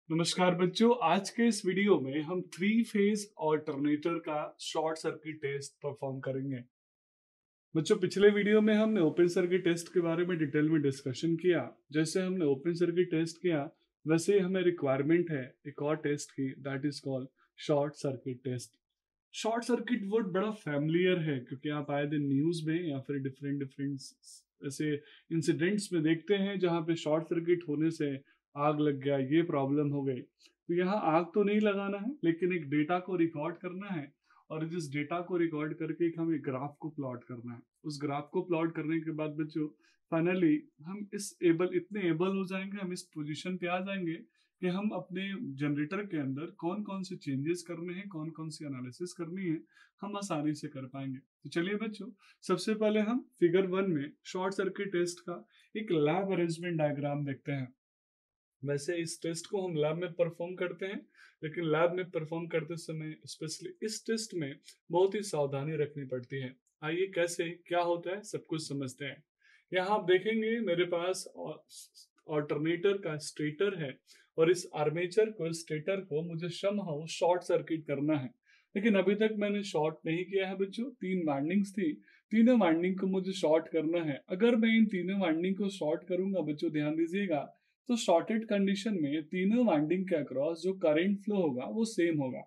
नमस्कार बच्चों, आज के इस वीडियो में हम थ्री फेज ऑल्टरनेटर का शॉर्ट सर्किट टेस्ट परफॉर्म करेंगे। बच्चों, पिछले वीडियो में हमने ओपन सर्किट टेस्ट के बारे में डिटेल में डिस्कशन किया। जैसे हमने ओपन सर्किट टेस्ट किया वैसे ही हमें रिक्वायरमेंट है एक और टेस्ट की, that is called short circuit test. Short circuit word बड़ा फैमिलियर है क्योंकि आप आए दिन न्यूज में या फिर डिफरेंट डिफरेंट ऐसे इंसिडेंट्स में देखते हैं जहाँ पे शॉर्ट सर्किट होने से आग लग गया, ये प्रॉब्लम हो गई। तो यहाँ आग तो नहीं लगाना है लेकिन एक डेटा को रिकॉर्ड करना है और जिस डेटा को रिकॉर्ड करके एक हमें ग्राफ को प्लॉट करना है। उस ग्राफ को प्लॉट करने के बाद बच्चों फाइनली हम इतने एबल हो जाएंगे, हम इस पोजीशन पे आ जाएंगे कि हम अपने जनरेटर के अंदर कौन कौन से चेंजेस करने हैं, कौन कौन सी एनालिसिस करनी है, हम आसानी से कर पाएंगे। तो चलिए बच्चों, सबसे पहले हम फिगर 1 में शॉर्ट सर्किट टेस्ट का एक लैब अरेंजमेंट डायग्राम देखते हैं। वैसे इस टेस्ट को हम लैब में परफॉर्म करते हैं, लेकिन लैब में परफॉर्म करते समय स्पेशली इस टेस्ट में बहुत ही सावधानी रखनी पड़ती है। आइए कैसे क्या होता है सब कुछ समझते हैं। यहाँ आप देखेंगे मेरे पास ऑल्टरनेटर का स्टेटर है और इस आर्मेचर को, स्टेटर को मुझे समहाउ शॉर्ट सर्किट करना है। लेकिन अभी तक मैंने शॉर्ट नहीं किया है बच्चों। 3 वाइंडिंग्स थी, तीनों वाइंडिंग को मुझे शॉर्ट करना है। अगर मैं इन तीनों वाइंडिंग को शॉर्ट करूंगा बच्चों, ध्यान दीजिएगा, तो शॉर्टेड कंडीशन में तीनों वाइंडिंग के अक्रॉस जो करंट फ्लो होगा वो सेम होगा।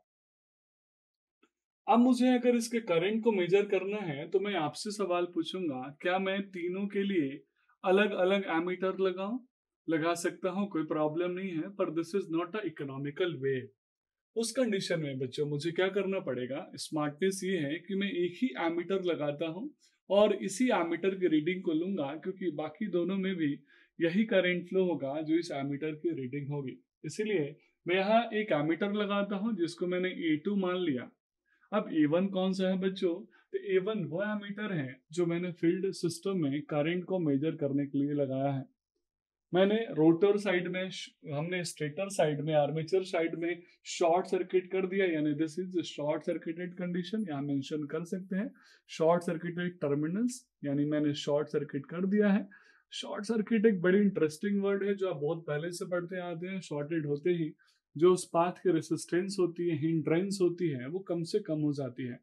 अब मुझे अगर इसके करंट को मेजर करना है तो मैं आपसे सवाल पूछूंगा, क्या मैं तीनों के लिए अलग अलग एमीटर लगाऊं? लगा सकता हूं, कोई प्रॉब्लम नहीं है, पर this is not a economical way. उस कंडीशन में बच्चों मुझे क्या करना पड़ेगा, स्मार्टनेस ये है कि मैं एक ही एमीटर लगाता हूं और इसी एमीटर की रीडिंग को लूंगा, क्योंकि बाकी दोनों में भी यही करंट फ्लो होगा जो इस एमीटर की रीडिंग होगी। इसीलिए मैं यहाँ एक एमीटर लगाता हूँ जिसको मैंने A2 मान लिया। अब A1 कौन सा है बच्चों? तो A1 वो एमीटर है जो मैंने फील्ड सिस्टम में करंट को मेजर करने के लिए लगाया है। मैंने रोटर साइड में, हमने स्टेटर साइड में, आर्मेचर साइड में शॉर्ट सर्किट कर दिया, यानी this is short circuited condition. यहाँ मेंशन कर सकते हैं शॉर्ट सर्किटेड टर्मिनल्स, यानी मैंने शॉर्ट सर्किट कर दिया है। शॉर्ट सर्किट एक बड़ी इंटरेस्टिंग वर्ड है जो आप बहुत पहले से पढ़ते आते हैं। शॉर्टेड होते ही जो उस पाथ की रेसिस्टेंस होती है, हिंड्रेंस होती है, वो कम से कम हो जाती है।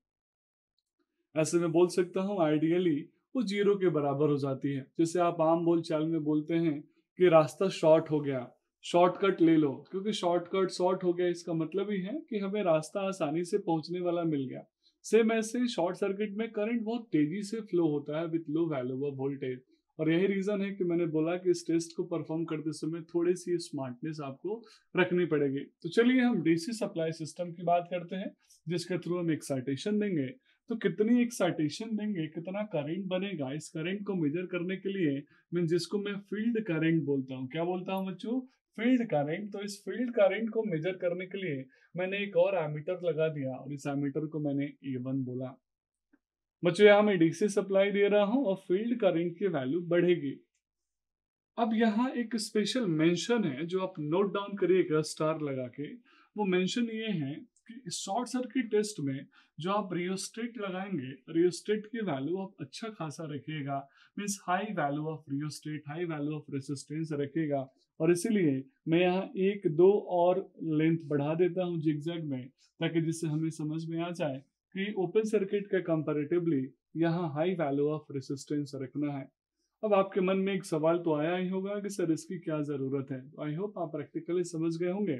ऐसे में बोल सकता हूँ आइडियली वो जीरो के बराबर हो जाती है। जैसे आप आम बोल चाल में बोलते हैं कि रास्ता शॉर्ट हो गया, शॉर्टकट ले लो, क्योंकि शॉर्टकट शॉर्ट हो गया इसका मतलब ही है कि हमें रास्ता आसानी से पहुंचने वाला मिल गया। सेम ऐसे शॉर्ट सर्किट में करंट बहुत तेजी से फ्लो होता है with low value of voltage. और यही रीजन है कि मैंने बोला कि इस टेस्ट को परफॉर्म करते समय थोड़ी सी स्मार्टनेस आपको रखनी पड़ेगी। तो चलिए हम डीसी सप्लाई सिस्टम की बात करते हैं जिसके थ्रू हम एक्साइटेशन देंगे। तो कितनी एक्साइटेशन देंगे, कितना करंट बनेगा, इस करंट को मेजर करने के लिए जिसको मैं फील्ड करंट बोलता हूँ, क्या बोलता हूँ बच्चों? Field current. तो इस फील्ड करंट को मेजर करने के लिए मैंने एक और एमीटर लगा दिया और इस एमीटर को मैंने A1 बोला। बच्चों यहाँ मैं डीसी सप्लाई दे रहा हूँ और फील्ड करंट की वैल्यू बढ़ेगी। अब यहाँ एक स्पेशल मेंशन है जो आप नोट डाउन करिएगा स्टार लगा के। वो मेंशन ये है कि शॉर्ट सर्किट टेस्ट में जो आप रियोस्टेट लगाएंगे, रियोस्टेट की वैल्यू आप अच्छा खासा रखिएगा। Means high value of rheostat, high value of resistance रखिएगा। और इसीलिए मैं यहाँ एक दो और लेंथ बढ़ा देता हूँ जिगजैग में, ताकि जिससे हमें समझ में आ जाए कि ओपन सर्किट के कंपैरेटिवली यहाँ हाई वैल्यू ऑफ रेसिस्टेंस रखना है। अब आपके मन में एक सवाल तो आया ही होगा कि सर इसकी क्या जरूरत है। आई होप आप प्रैक्टिकली समझ गए होंगे।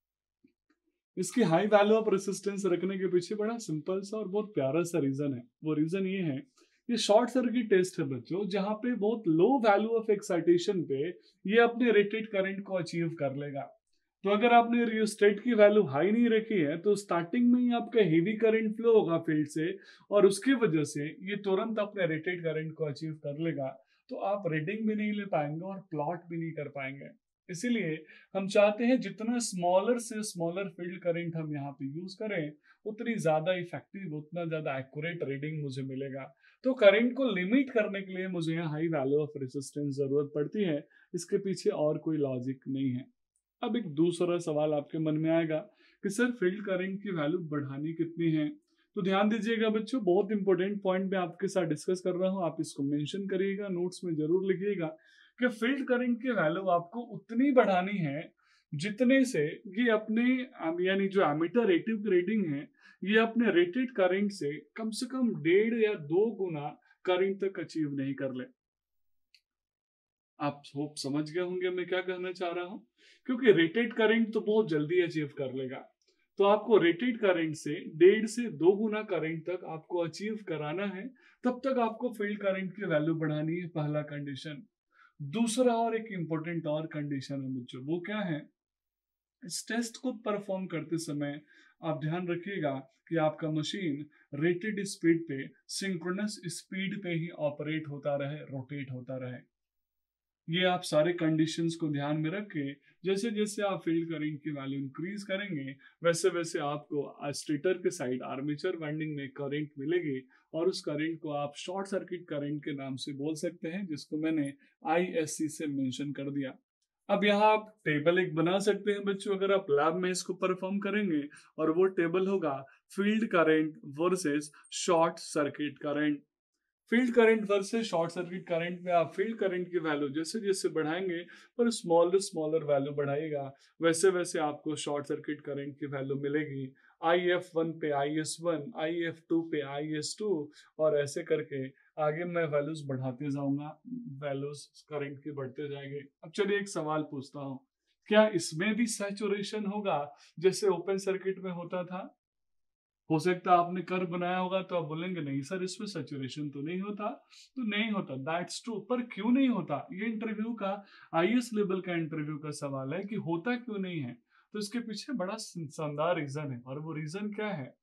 इसकी हाई वैल्यू ऑफ रेसिस्टेंस रखने के पीछे बड़ा सिंपल सा और बहुत प्यारा सा रीजन है। वो रीजन ये है, ये शॉर्ट सर्किट टेस्ट है बच्चों, जहाँ पे बहुत लो वैल्यू ऑफ एक्साइटेशन पे ये अपने रेटेड करंट को अचीव कर लेगा। तो अगर आपने रियोस्टेट की वैल्यू हाई नहीं रखी है तो स्टार्टिंग में ही आपका हेवी करंट फ्लो होगा फील्ड से, और उसकी वजह से ये तुरंत अपने रेटेड करंट को अचीव कर लेगा। तो आप रीडिंग भी नहीं ले पाएंगे और प्लॉट भी नहीं कर पाएंगे। इसीलिए हम चाहते हैं जितना स्मॉलर से स्मॉलर फील्ड करंट हम यहाँ पे यूज करें, उतनी ज्यादा इफेक्टिव, उतना ज्यादा एक्यूरेट रीडिंग मुझे मिलेगा। तो करंट को लिमिट करने के लिए मुझे यहाँ हाई वैल्यू ऑफ रेसिस्टेंस जरूरत पड़ती है। इसके पीछे और कोई लॉजिक नहीं है। अब एक दूसरा सवाल आपके मन में आएगा कि सर फील्ड करंट की वैल्यू बढ़ानी कितनी है? तो ध्यान दीजिएगा बच्चों, बहुत इंपॉर्टेंट पॉइंट मैं आपके साथ डिस्कस कर रहा हूँ, आप इसको मेंशन करिएगा, नोट्स में जरूर लिखिएगा कि फील्ड करंट की वैल्यू आपको उतनी बढ़ानी है जितने से ये अपने यानी जो एमीटर रेटिव रीडिंग है, ये अपने रेटेड करंट से कम 1.5 या 2 गुना करंट तक अचीव नहीं कर ले। आप होप समझ गए होंगे मैं क्या कहना चाह रहा हूं, क्योंकि रेटेड करंट तो बहुत जल्दी अचीव कर लेगा। तो आपको रेटेड करंट से 1.5 से 2 गुना करंट तक आपको अचीव कराना है, तब तक आपको फील्ड करंट की वैल्यू बढ़ानी है, पहला कंडीशन। दूसरा और एक इंपॉर्टेंट और कंडीशन है बच्चों, वो क्या है, इस टेस्ट को परफॉर्म करते समय आप ध्यान रखिएगा कि आपका मशीन रेटेड स्पीड पे, सिंक्रोनस स्पीड पे ही ऑपरेट होता रहे, रोटेट होता रहे। ये आप सारे कंडीशंस को ध्यान में रख के जैसे जैसे आप फील्ड करंट की वैल्यू इंक्रीज करेंगे, वैसे वैसे आपको स्टेटर के साइड आर्मेचर वाइंडिंग में करंट मिलेगी, और उस करंट को आप शॉर्ट सर्किट करंट के नाम से बोल सकते हैं, जिसको मैंने ISC से मेंशन कर दिया। अब यहाँ आप टेबल एक बना सकते हैं बच्चों, अगर आप लैब में इसको परफॉर्म करेंगे, और वो टेबल होगा field current versus short circuit current. Field current versus short circuit current में आप फील्ड करंट की वैल्यू जैसे जैसे बढ़ाएंगे, पर स्मॉलर स्मॉलर वैल्यू बढ़ाएगा, वैसे वैसे आपको शॉर्ट सर्किट करंट की वैल्यू मिलेगी। IF1 पे IS1, IF2 पे IS2, और ऐसे करके आगे मैं वैल्यूज बढ़ाते जाऊंगा, वैल्यूज करंट की बढ़ते जाएंगे। अब चलिए एक सवाल पूछता हूँ, क्या इसमें भी सैचुरेशन होगा जैसे ओपन सर्किट में होता था? हो सकता है आपने कर्व बनाया होगा तो आप बोलेंगे नहीं सर इसमें सैचुरेशन तो नहीं होता, तो नहीं होता, दैट्स ट्रू। पर क्यों नहीं होता, ये इंटरव्यू का, IS लेवल का इंटरव्यू का सवाल है कि होता क्यों नहीं है। तो इसके पीछे बड़ा शानदार रीजन है, और वो रीजन क्या है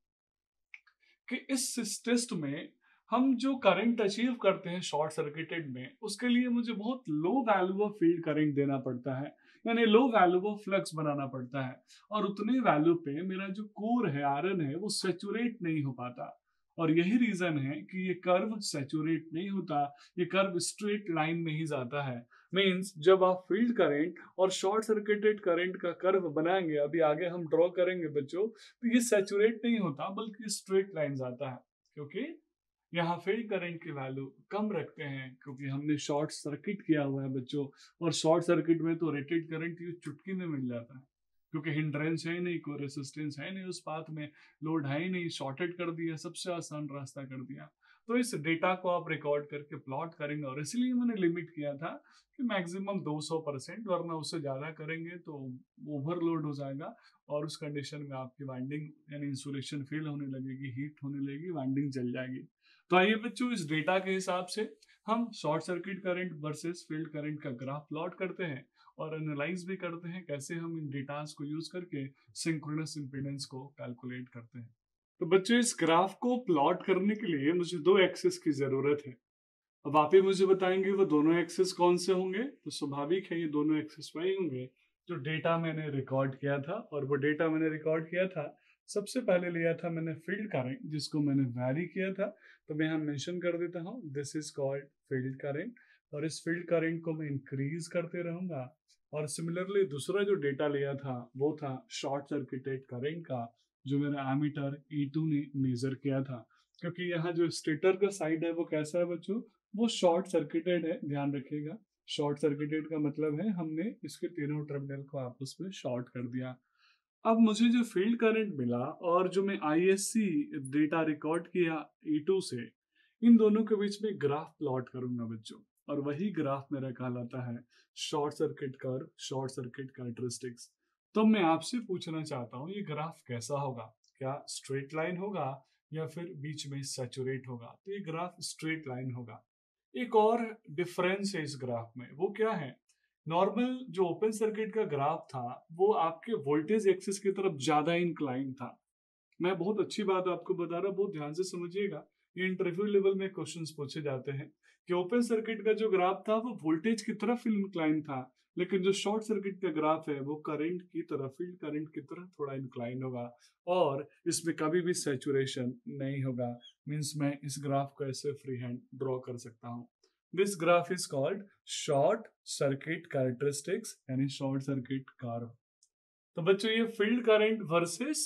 कि इस टेस्ट में हम जो करंट अचीव करते हैं शॉर्ट सर्किटेड में, उसके लिए मुझे बहुत low value of field current देना पड़ता है, यानी लो वैल्यू ऑफ फ्लक्स बनाना पड़ता है, और उतने वैल्यू पे मेरा जो कोर है, आयरन है, वो सेचुरेट नहीं हो पाता। और यही रीजन है कि ये कर्व सेचुरेट नहीं होता, ये कर्व स्ट्रेट लाइन में ही जाता है। मींस जब आप फील्ड करंट और शॉर्ट सर्किटेड करंट का कर्व बनाएंगे, अभी आगे हम ड्रॉ करेंगे बच्चों, तो ये सैचुरेट नहीं होता बल्कि स्ट्रेट लाइन आता है, क्योंकि यहाँ फील्ड करंट की वैल्यू कम रखते हैं, क्योंकि हमने शॉर्ट सर्किट किया हुआ है बच्चों। और शॉर्ट सर्किट में तो रेटेड करंट ये चुटकी में मिल जाता है, क्योंकि हिंड्रेंस है ही नहीं, कोई रेसिस्टेंस है नहीं उस पाथ में, लोड है ही नहीं, शॉर्टेड कर दिया, सबसे आसान रास्ता कर दिया। तो इस डेटा को आप रिकॉर्ड करके प्लॉट करेंगे, और इसलिए मैंने लिमिट किया था कि मैक्सिमम 200%, वरना उससे ज्यादा करेंगे तो ओवरलोड हो जाएगा, और उस कंडीशन में आपकी वाइंडिंग यानी इंसुलेशन फेल होने लगेगी, हीट होने लगेगी, वाइंडिंग जल जाएगी। तो आइए बच्चों, इस डेटा के हिसाब से हम short circuit current versus field current का ग्राफ प्लॉट करते हैं, और एनालाइज भी करते हैं कैसे हम इन डेटास को यूज करके सिंक्रोनस इंपीडेंस को कैलकुलेट करते हैं। तो बच्चों, इस ग्राफ को प्लॉट करने के लिए मुझे 2 एक्सिस की जरूरत है। अब आप ही मुझे बताएंगे वो दोनों एक्सिस कौन से होंगे। तो स्वाभाविक है ये दोनों एक्सिस वही होंगे जो डेटा मैंने रिकॉर्ड किया था, और वो डेटा मैंने रिकॉर्ड किया था, सबसे पहले लिया था मैंने फील्ड करंट, जिसको मैंने वैरी किया था। तो मैं यहाँ मेंशन कर देता हूँ, this is called field current, और इस फील्ड करंट को मैं इंक्रीज करते रहूंगा। और सिमिलरली दूसरा जो डेटा लिया था वो था शॉर्ट सर्किटेड करंट का, जो मेरा एमीटर E2 ने मेजर किया था। क्योंकि यहाँ जो स्टेटर का साइड है वो कैसा है बच्चों, वो शॉर्ट सर्किटेड है, ध्यान रखिएगा। शॉर्ट सर्किटेड का मतलब है हमने इसके तीनों टर्मिनल को आपस में शॉर्ट कर दिया। अब मुझे जो फील्ड करंट मिला और जो मैं ISC डेटा रिकॉर्ड किया E2 से, इन दोनों के बीच में ग्राफ प्लॉट करूंगा बच्चों, और वही ग्राफ मेरा कहलाता है short circuit curve, short circuit characteristics. तो मैं आपसे पूछना चाहता हूँ ये ग्राफ कैसा होगा, क्या स्ट्रेट लाइन होगा या फिर बीच में सैचुरेट होगा? तो ये ग्राफ स्ट्रेट लाइन होगा। एक और डिफरेंस है इस ग्राफ में, वो क्या है, नॉर्मल जो ओपन सर्किट का ग्राफ था वो आपके वोल्टेज एक्सिस की तरफ ज्यादा इंक्लाइन था। मैं बहुत अच्छी बात आपको बता रहा हूँ, बहुत ध्यान से समझिएगा, ये इंटरव्यू लेवल में क्वेश्चंस पूछे जाते हैं कि ओपन सर्किट का जो ग्राफ था वो वोल्टेज की तरफ इंक्लाइन था, लेकिन जो शॉर्ट सर्किट का ग्राफ है वो करंट की तरफ, फील्ड करंट की तरफ थोड़ा इंक्लाइन होगा, और इसमें कभी भी सैचुरेशन नहीं होगा। मींस मैं इस ग्राफ को ऐसे फ्री हैंड ड्रॉ कर सकता हूँ। This graph is called short circuit characteristics, यानी शॉर्ट सर्किट कर्व। तो बच्चों, ये फील्ड करंट वर्सेस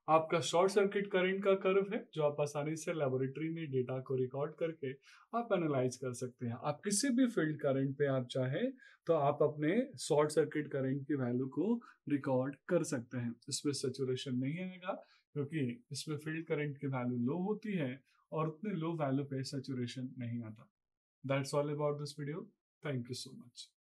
आपका शॉर्ट सर्किट करंट का कर्व है जो आप आसानी से लेबोरेटरी में डेटा को रिकॉर्ड करके आप एनालाइज कर सकते हैं। आप किसी भी फील्ड करंट पे आप चाहें तो आप अपने शॉर्ट सर्किट करंट की वैल्यू को रिकॉर्ड कर सकते हैं। इसमें सैचुरेशन नहीं आएगा क्योंकि इसमें फील्ड करंट की वैल्यू लो होती है और उतने लो वैल्यू पे सैचुरेशन नहीं आता। That's all about this video. Thank you so much.